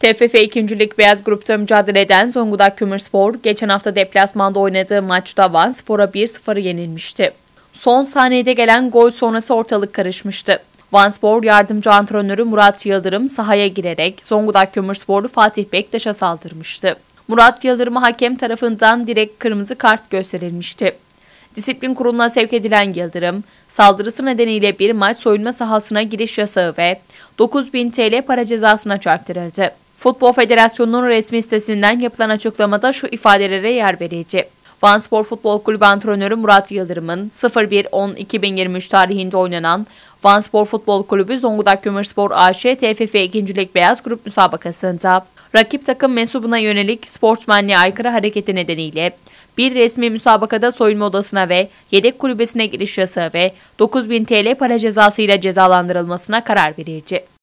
TFF 2. Lig Beyaz Grup'ta mücadele eden Zonguldak Kömürspor, geçen hafta deplasmanda oynadığı maçta Vanspor'a 1-0 yenilmişti. Son saniyede gelen gol sonrası ortalık karışmıştı. Vanspor yardımcı antrenörü Murat Yıldırım sahaya girerek Zonguldak Kömürsporlu Fatih Bektaş'a saldırmıştı. Murat Yıldırım'a hakem tarafından direkt kırmızı kart gösterilmişti. Disiplin kuruluna sevk edilen Yıldırım, saldırısı nedeniyle bir maç soyunma sahasına giriş yasağı ve 9.000 TL para cezasına çarptırıldı. Futbol Federasyonu'nun resmi sitesinden yapılan açıklamada şu ifadelere yer verildi. Vanspor Futbol Kulübü antrenörü Murat Yıldırım'ın 01.10.2023 tarihinde oynanan Vanspor Futbol Kulübü Zonguldak Kömürspor AŞ TFF 2. Lig Beyaz Grup müsabakasında rakip takım mensubuna yönelik sportmenliğe aykırı hareketi nedeniyle bir resmi müsabakada soyunma odasına ve yedek kulübesine giriş yasağı ve 9.000 TL para cezası ile cezalandırılmasına karar verildi.